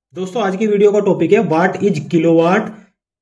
दोस्तों आज की वीडियो का टॉपिक है what is kilowatt,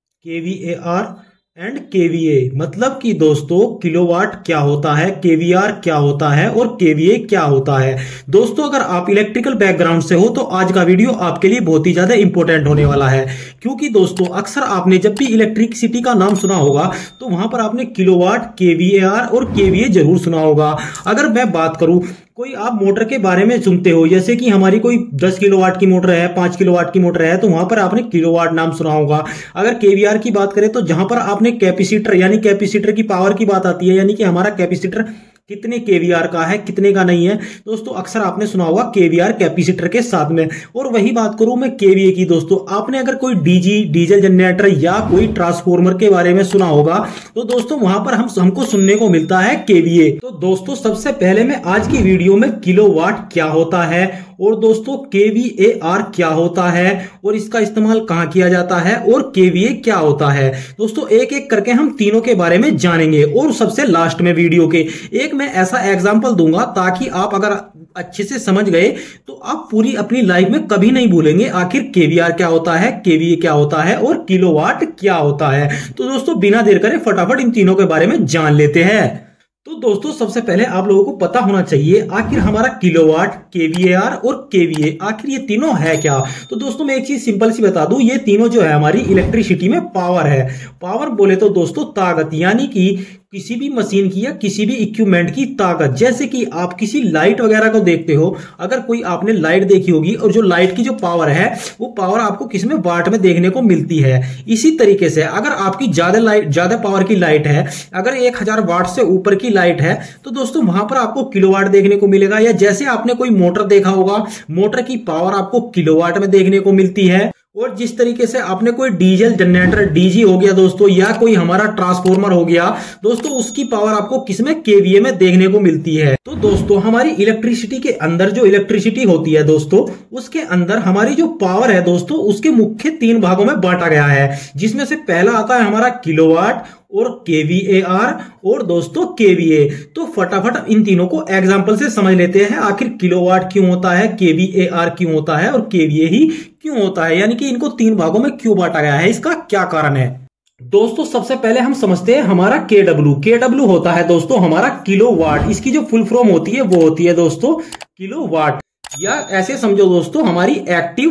KVAR and KVA. मतलब कि दोस्तों किलोवाट क्या होता है, केवीआर क्या होता है और केवीए क्या होता है। दोस्तों अगर आप इलेक्ट्रिकल बैकग्राउंड से हो तो आज का वीडियो आपके लिए बहुत ही ज्यादा इंपॉर्टेंट होने वाला है, क्योंकि दोस्तों अक्सर आपने जब भी इलेक्ट्रिसिटी का नाम सुना होगा तो वहां पर आपने किलोवाट, केवीएआर और केवीए जरूर सुना होगा। अगर मैं बात करूं, कोई आप मोटर के बारे में सुनते हो, जैसे कि हमारी कोई 10 किलोवाट की मोटर है, 5 किलोवाट की मोटर है, तो वहां पर आपने किलोवाट नाम सुना होगा। अगर केवीआर की बात करें तो जहां पर आपने कैपेसिटर यानी कैपेसिटर की पावर की बात आती है, यानी कि हमारा कैपेसिटर कितने केवीआर का है, कितने का नहीं है, दोस्तों अक्सर आपने सुना होगा केवीआर कैपेसिटर के साथ में। और वही बात करूं मैं केवीए की, दोस्तों आपने अगर कोई डीजल जनरेटर या कोई ट्रांसफॉर्मर के बारे में सुना होगा तो दोस्तों वहां पर हमको सुनने को मिलता है केवीए। तो दोस्तों सबसे पहले मैं आज की वीडियो में किलोवाट क्या होता है और दोस्तों केवीएआर क्या होता है और इसका इस्तेमाल कहां किया जाता है और केवीए क्या होता है, दोस्तों एक एक करके हम तीनों के बारे में जानेंगे। और सबसे लास्ट में वीडियो के एक मैं ऐसा एग्जांपल दूंगा ताकि आप अगर अच्छे से समझ गए तो आप पूरी अपनी लाइफ में कभी नहीं भूलेंगे आखिर केवीआर क्या होता है, केवीए क्या होता है और किलोवाट क्या होता है। तो दोस्तों बिना देर करे फटाफट इन तीनों के बारे में जान लेते हैं। तो दोस्तों सबसे पहले आप लोगों को पता होना चाहिए आखिर हमारा किलोवाट, केवीएआर और केवीए आखिर ये तीनों है क्या। तो दोस्तों मैं एक चीज सिंपल सी बता दूं, ये तीनों जो है हमारी इलेक्ट्रिसिटी में पावर है। पावर बोले तो दोस्तों ताकत, यानी कि किसी भी मशीन की या किसी भी इक्विपमेंट की ताकत। जैसे कि आप किसी लाइट वगैरह को देखते हो, अगर कोई आपने लाइट देखी होगी और जो लाइट की जो पावर है वो पावर आपको किसमें, वाट में देखने को मिलती है। इसी तरीके से अगर आपकी ज्यादा पावर की लाइट है, अगर 1000 वाट से ऊपर की लाइट है तो दोस्तों वहां पर आपको किलोवाट देखने को मिलेगा। या जैसे आपने कोई मोटर देखा होगा, मोटर की पावर आपको किलोवाट में देखने को मिलती है। और जिस तरीके से आपने कोई डीजल जनरेटर, डीजी हो गया दोस्तों, या कोई हमारा ट्रांसफॉर्मर हो गया दोस्तों, उसकी पावर आपको किसमें, केवीए में देखने को मिलती है। तो दोस्तों हमारी इलेक्ट्रिसिटी के अंदर जो इलेक्ट्रिसिटी होती है दोस्तों, उसके अंदर हमारी जो पावर है दोस्तों, उसके मुख्य 3 भागों में बांटा गया है, जिसमें से पहला आता है हमारा किलोवाट और केवीएआर और दोस्तों केवीए। तो फटाफट इन तीनों को एग्जांपल से समझ लेते हैं आखिर किलोवाट क्यों होता है, केवीएआर क्यों होता है और केवीए ही क्यों होता है, यानी कि इनको 3 भागों में क्यों बांटा गया है, इसका क्या कारण है। दोस्तों सबसे पहले हम समझते हैं हमारा केडब्ल्यू होता है दोस्तों हमारा किलोवाट। इसकी जो फुल फॉर्म होती है वो होती है दोस्तों किलोवाट, या ऐसे समझो दोस्तों हमारी एक्टिव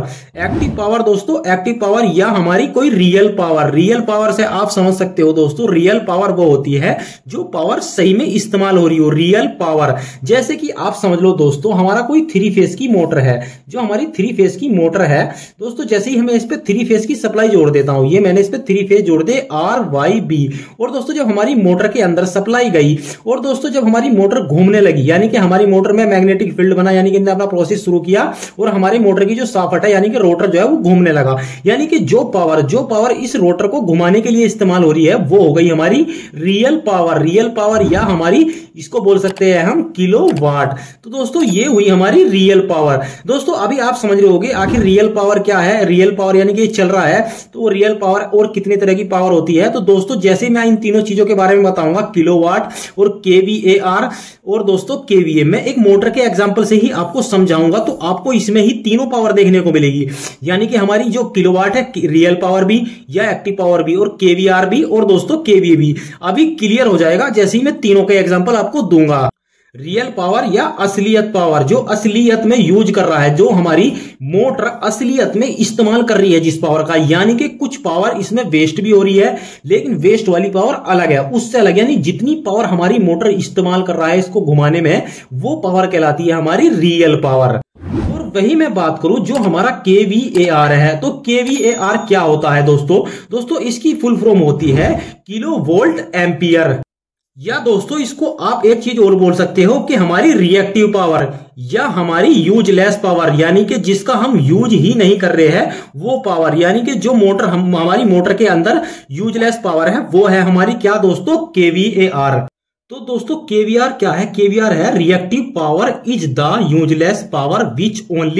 पावर दोस्तों, एक्टिव पावर या हमारी कोई रियल पावर से आप समझ सकते हो दोस्तों, रियल पावर वो होती है जो पावर सही में इस्तेमाल हो रही हो, रियल पावर। जैसे कि आप समझ लो दोस्तों हमारा कोई 3 फेज की मोटर है, जो हमारी 3 फेज की मोटर है दोस्तों, जैसे ही हमें इस पे 3 फेज की सप्लाई जोड़ देता हूं, ये मैंने इस पे 3 फेज जोड़ दे RYB, और दोस्तों जब हमारी मोटर के अंदर सप्लाई गई और दोस्तों जब हमारी मोटर घूमने लगी, यानी कि हमारी मोटर में मैग्नेटिक फील्ड बना, यानी कि अपना प्रोसेस शुरू किया और हमारी मोटर की जो शाफ्ट है यानी कि रोटर जो है वो घूमने लगा, यानी कि जो पावर इस रोटर को घुमाने के लिए इस्तेमाल हो रही है वो हो गई हमारी रियल पावर, या हमारी इसको बोल सकते हैं हम किलोवाट। तो दोस्तों ये हुई हमारी रियल पावर। दोस्तों अभी आप समझ रहे होंगे आखिर रियल पावर क्या है। रियल पावर यानी कि चल रहा है, तो रियल पावर और कितने तरह की पावर होती है। तो दोस्तों जैसे मैं इन तीनों चीजों के बारे में बताऊंगा, किलोवाट और केवीएआर और दोस्तों केवीए, मैं एक मोटर के एग्जांपल से ही आपको समझाऊंगा, तो आपको इसमें ही तीनों पावर देखने को मिलेगी, यानी कि हमारी जो किलोवाट है रियल पावर भी या एक्टिव पावर भी और केवीआर भी और दोस्तों केवीए भी। अभी क्लियर हो जाएगा जैसे ही मैं तीनों के एग्जांपल आपको दूंगा। रियल पावर या असलियत पावर, जो असलियत में यूज कर रहा है, जो हमारी मोटर असलियत में इस्तेमाल कर रही है जिस पावर का, यानी कि कुछ पावर इसमें वेस्ट भी हो रही है, लेकिन वेस्ट वाली पावर अलग है, उससे अलग, यानी जितनी पावर हमारी मोटर इस्तेमाल कर रहा है इसको घुमाने में, वो पावर कहलाती है हमारी रियल पावर। और वही मैं बात करूं जो हमारा केवीएआर है, तो केवीएआर क्या होता है दोस्तों इसकी फुल फॉर्म होती है किलो वोल्ट एम्पियर, या दोस्तों इसको आप एक चीज और बोल सकते हो कि हमारी रिएक्टिव पावर या हमारी यूजलेस पावर, यानी कि जिसका हम यूज ही नहीं कर रहे हैं वो पावर, यानी कि जो मोटर हमारी मोटर के अंदर यूजलेस पावर है वो है हमारी क्या दोस्तों, केवीएआर। तो दोस्तों केवीआर क्या है, केवीआर है reactive power is the useless power which only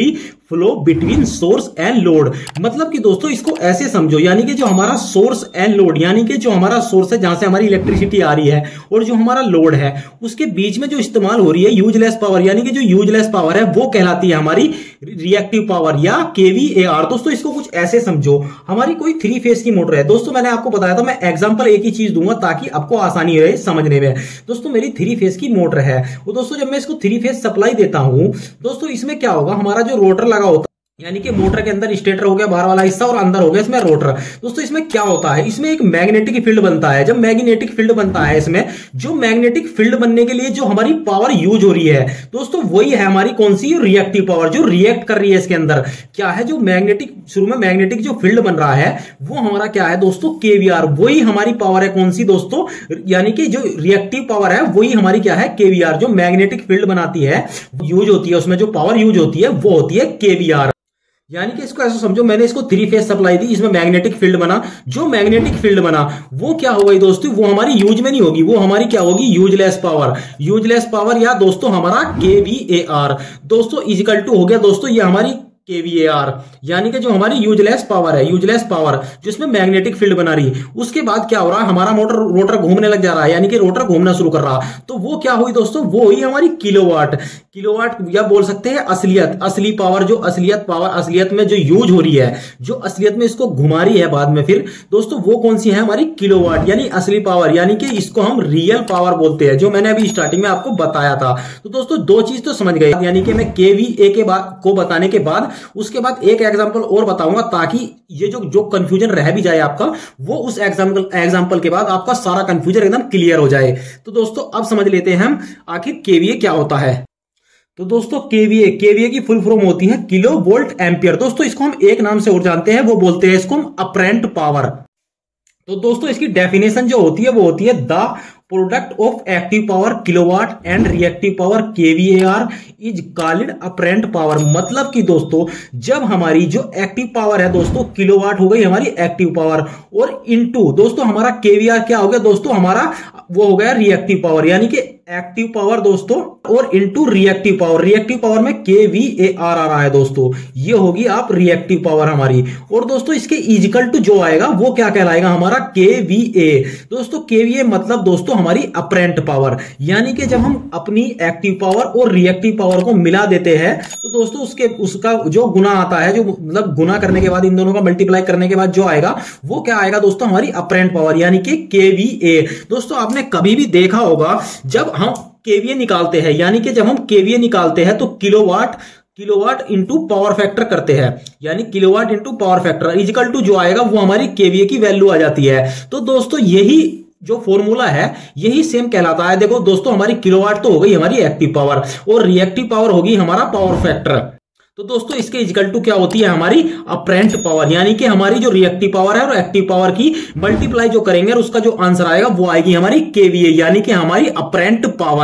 flow between source and load. मतलब कि दोस्तों इसको ऐसे समझो, यानी कि जो हमारा सोर्स एंड लोड, यानी कि जो हमारा सोर्स है जहां से हमारी इलेक्ट्रिसिटी आ रही है और जो हमारा लोड है उसके बीच में जो इस्तेमाल हो रही है यूजलेस पावर, यानी कि जो यूजलेस पावर है वो कहलाती है हमारी रिएक्टिव पावर या केवीएआर। दोस्तों इसको कुछ ऐसे समझो, हमारी कोई 3 फेज की मोटर है। दोस्तों मैंने आपको बताया था, मैं एग्जांपल एक ही चीज दूंगा ताकि आपको आसानी रहे समझने में। दोस्तों मेरी 3 फेज की मोटर है, वो दोस्तों जब मैं इसको 3 फेज सप्लाई देता हूं दोस्तों इसमें क्या होगा, हमारा जो रोटर लगा होता है, यानी कि मोटर के अंदर स्टेटर हो गया बाहर वाला हिस्सा और अंदर हो गया इसमें रोटर। दोस्तों इसमें क्या होता है, इसमें एक मैग्नेटिक फील्ड बनता है। जब मैग्नेटिक फील्ड बनता है इसमें, जो मैग्नेटिक फील्ड बनने के लिए जो हमारी पावर यूज हो रही है दोस्तों वही है हमारी कौन सी, रिएक्टिव पावर, जो रिएक्ट कर रही है इसके अंदर। क्या है, जो मैग्नेटिक शुरू में मैग्नेटिक जो फील्ड बन रहा है वो हमारा क्या है दोस्तों, केवीआर। वही हमारी पावर है कौन सी दोस्तों, यानी कि जो रिएक्टिव पावर है वही हमारी क्या है, केवीआर। जो मैग्नेटिक फील्ड बनाती है यूज होती है, उसमें जो पावर यूज होती है वो होती है केवीआर। यानी कि इसको ऐसा समझो, मैंने इसको 3 फेज सप्लाई दी, इसमें मैग्नेटिक फील्ड बना, जो मैग्नेटिक फील्ड बना वो क्या हो गई दोस्तों, वो हमारी यूज में नहीं होगी, वो हमारी क्या होगी, यूजलेस पावर। यूजलेस पावर या दोस्तों हमारा केवीएआर दोस्तों इजिकल टू हो गया दोस्तों ये हमारी केवीएआर, यानी कि जो हमारी यूजलेस पावर है, यूजलेस पावर जिसमें मैग्नेटिक फील्ड बना रही। उसके बाद क्या हो रहा है, हमारा रोटर घूमने लग जा रहा है, यानी कि रोटर घूमना शुरू कर रहा, तो वो क्या हुई दोस्तों, वो हुई हमारी किलोवाट। किलोवाट या बोल सकते हैं असलियत, असली पावर, जो असलियत पावर असलियत में जो यूज हो रही है, जो असलियत में इसको घुमा रही है बाद में फिर दोस्तों वो कौन सी है, हमारी किलोवाट, यानी असली पावर, यानी कि इसको हम रियल पावर बोलते हैं, जो मैंने अभी स्टार्टिंग में आपको बताया था। तो दोस्तों 2 चीज तो समझ गए, यानी कि मैं केवीए के बाद को बताने के बाद उसके बाद एक एग्जांपल और बताऊंगा ताकि ये जो कंफ्यूजन रह भी जाए आपका, वो उस एग्जांपल के बाद आपका सारा कंफ्यूजन एकदम क्लियर हो जाए। तो दोस्तों अब समझ लेते हैं हम आखिर केवीए क्या होता है। तो दोस्तों केवीए की फुल फॉर्म होती है किलो वोल्ट एम्पियर। दोस्तों इसको हम एक नाम से और जानते हैं, वो बोलते हैं इसको हम अपरेंट पावर। तो दोस्तों इसकी डेफिनेशन जो होती है वो होती है the product of active power kilowatt and reactive power KVAR is called apparent power. मतलब कि दोस्तों जब हमारी जो एक्टिव पावर है दोस्तों किलोवाट हो गई हमारी एक्टिव पावर, और इनटू दोस्तों हमारा केवीआर क्या हो गया दोस्तों, हमारा वो हो गया रिएक्टिव पावर, यानी कि एक्टिव पावर दोस्तों और into reactive power. Reactive power में केवीएआर आ रहा है दोस्तों, ये होगी आप रिएक्टिव पावर हमारी। और दोस्तों इसके इजिकल टू जो आएगा वो क्या कहलाएगा, हमारा केवीए। दोस्तों केवीए मतलब दोस्तों हमारी अपरेंट पावर, यानी कि जब हम अपनी एक्टिव पावर और रिएक्टिव पावर को मिला देते हैं तो दोस्तों उसका जो गुना आता है, जो मतलब गुना करने के बाद इन दोनों का मल्टीप्लाई करने के बाद जो आएगा वो क्या आएगा दोस्तों, हमारी अपरेंट पावर, यानी कि केवीए। दोस्तों आपने कभी भी देखा होगा जब हम केवीए निकालते हैं, यानी कि जब हम केवीए निकालते हैं तो किलोवाट इंटू पावर फैक्टर करते हैं, यानी kilowatt into power factor equal to जो आएगा वो हमारी केवीए की वैल्यू आ जाती है। तो दोस्तों यही जो फॉर्मूला है यही सेम कहलाता है। देखो दोस्तों हमारी किलोवाट तो हो गई हमारी एक्टिव पावर और रिएक्टिव पावर होगी हमारा पावर फैक्टर। तो दोस्तों इसके इक्वल टू क्या होती है, हमारी अपरेंट पावर, यानी कि हमारी जो रिएक्टिव पावर है और एक्टिव पावर की मल्टीप्लाई जो करेंगे और उसका जो आंसर आएगा वो आएगी हमारी केवीए, यानी कि हमारी अपरेंट पावर।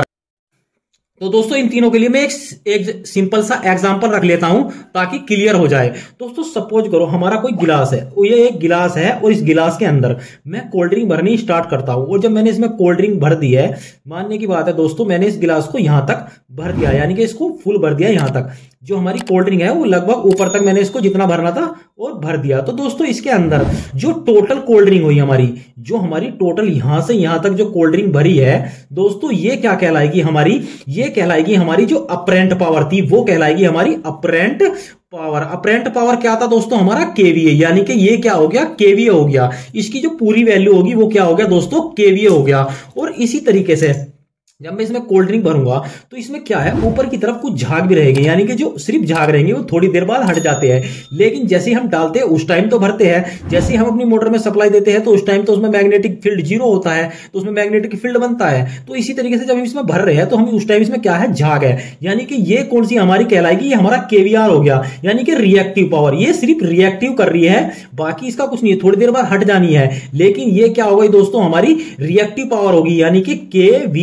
तो दोस्तों इन तीनों के लिए मैं एक सिंपल सा एग्जांपल रख लेता हूं ताकि क्लियर हो जाए। दोस्तों सपोज करो हमारा कोई गिलास है, ये एक गिलास है और इस गिलास के अंदर मैं कोल्ड ड्रिंक भरनी स्टार्ट करता हूं, और जब मैंने इसमें कोल्ड ड्रिंक भर दी है, मानने की बात है दोस्तों मैंने इस गिलास को यहां तक भर दिया, यानी कि इसको फुल भर दिया, यहां तक जो हमारी कोल्ड ड्रिंक है वो लगभग ऊपर तक मैंने इसको जितना भरना था और भर दिया। तो दोस्तों इसके अंदर जो टोटल कोल्ड ड्रिंक हुई हमारी, जो हमारी टोटल यहां से यहां तक जो कोल्ड ड्रिंक भरी है दोस्तों, ये क्या कहलाएगी हमारी, ये कहलाएगी हमारी जो अपरेंट पावर थी वो कहलाएगी हमारी अपरेंट पावर। अपरेंट पावर क्या था दोस्तों, हमारा केवीए, यानी कि ये क्या हो गया, केवीए हो गया। इसकी जो पूरी वैल्यू होगी वो क्या हो गया दोस्तों, केवीए हो गया। और इसी तरीके से जब मैं इसमें कोल्ड ड्रिंक भरूंगा तो इसमें क्या है, ऊपर की तरफ कुछ झाग भी रहेंगे, यानी कि जो सिर्फ झाग रहेंगे वो थोड़ी देर बाद हट जाते हैं, लेकिन जैसे हम डालते हैं उस टाइम तो भरते हैं। जैसे हम अपनी मोटर में सप्लाई देते हैं तो उस टाइम तो उसमें मैग्नेटिक फील्ड जीरो होता है, तो उसमें मैग्नेटिक फील्ड बनता है। तो इसी तरीके से जब हम इसमें भर रहे हैं तो हम उस टाइम इसमें क्या है, झाग है, यानी कि ये कौन सी हमारी कहलाएगी, ये हमारा केवीआर हो गया, यानी कि रिएक्टिव पावर। ये सिर्फ रिएक्टिव कर रही है, बाकी इसका कुछ नहीं है, थोड़ी देर बाद हट जानी है, लेकिन ये क्या होगी दोस्तों, हमारी रिएक्टिव पावर होगी, यानी कि केवीए।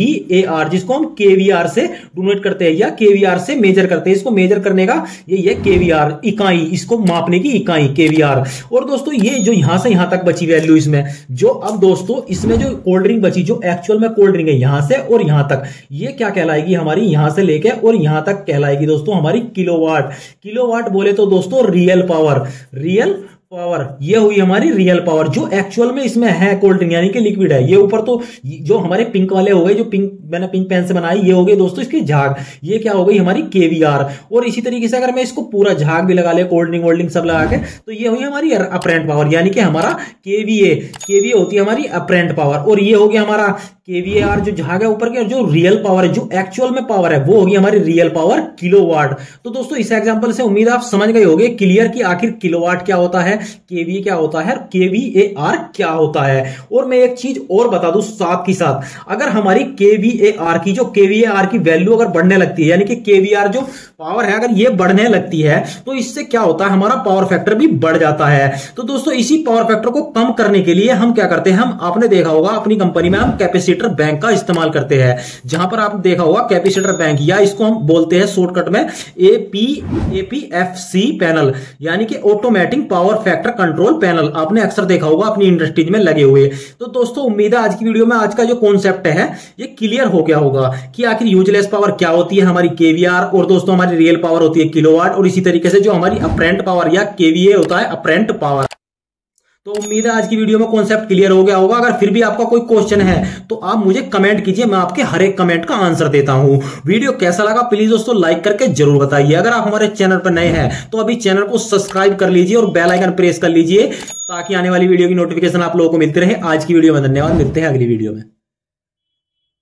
केवीएआर, जिसको हम केवीआर से डोनेट करते हैं या केवीआर से मेजर करते हैं। इसको मेजर करने का यही है केवीआर, इकाई, इसको मापने की इकाई केवीआर। और दोस्तों ये जो यहां से यहां तक बची वैल्यू इसमें जो, अब दोस्तों इसमें जो कोल्ड ड्रिंक बची, जो एक्चुअल में कोल्ड ड्रिंक है यहां से और यहां तक, ये क्या कहलाएगी हमारी, यहां से लेके और यहां तक कहलाएगी दोस्तों हमारी किलोवाट। किलोवाट बोले तो दोस्तों रियल पावर, रियल पावर, ये हुई हमारी रियल पावर जो एक्चुअल में इसमें है कोल्ड ड्रिंक यानी कि लिक्विड है। ये ऊपर तो जो हमारे पिंक वाले हो गए, जो पिंक मैंने पिंक पेन से बनाई, ये हो गए दोस्तों इसकी झाग, ये क्या हो गई हमारी केवीआर। और इसी तरीके से अगर मैं इसको पूरा झाग भी लगा ले, कोल्ड ड्रिंक वोल्ड ड्रिंक सब लगा के, तो ये हुई हमारी अपरेंट पावर यानी कि हमारा केवीए। केवीए होती है हमारी अपरेंट पावर। और ये हो गया हमारा केवीआर जो झाग है ऊपर के, जो रियल पावर है, जो एक्चुअल में पावर है, वो होगी हमारी रियल पावर किलोवाट। तो दोस्तों इस एग्जांपल से उम्मीद आप समझ गए होंगे क्लियर कि आखिर किलोवाट क्या होता है, केवीए क्या होता है, केवीएआर क्या होता है। और मैं एक चीज और बता दूं साथ ही साथ, अगर हमारी केवीएआर की जो केवीएआर की वैल्यू अगर बढ़ने लगती है, यानी कि केवीआर जो पावर है अगर ये बढ़ने लगती है, तो इससे क्या होता है हमारा पावर फैक्टर भी बढ़ जाता है। तो दोस्तों इसी पावर फैक्टर को कम करने के लिए हम क्या करते हैं, हम आपने देखा होगा अपनी कंपनी में हम कैपेसिटर बैंक का इस्तेमाल करते हैं, जहां पर आपने देखा होगा कैपेसिटर बैंक, या इसको हम बोलते हैं शॉर्टकट में एपीएफसी पैनल, यानी कि automatic power factor control panel. आपने अक्सर देखा होगा अपनी इंडस्ट्रीज में लगे हुए। तो दोस्तों उम्मीद है आज की वीडियो में आज का जो कॉन्सेप्ट है ये क्लियर हो गया होगा कि आखिर यूजलेस पावर क्या होती है हमारी केवीआर, और दोस्तों हमारी रियल पावर होती है किलोवाट, और इसी तरीके से जो हमारी अपरेंट पावर या केवीए होता है अपरेंट पावर। तो उम्मीद है आज की वीडियो में कॉन्सेप्ट क्लियर हो गया होगा। अगर फिर भी आपका कोई क्वेश्चन है तो आप मुझे कमेंट कीजिए, मैं आपके हर एक कमेंट का आंसर देता हूं। वीडियो कैसा लगा प्लीज दोस्तों लाइक करके जरूर बताइए। अगर आप हमारे चैनल पर नए हैं तो अभी चैनल को सब्सक्राइब कर लीजिए और बेल आइकन प्रेस कर लीजिए ताकि आने वाली वीडियो की नोटिफिकेशन आप लोगों को मिलती रहे। आज की वीडियो में धन्यवाद, मिलते हैं अगली वीडियो में।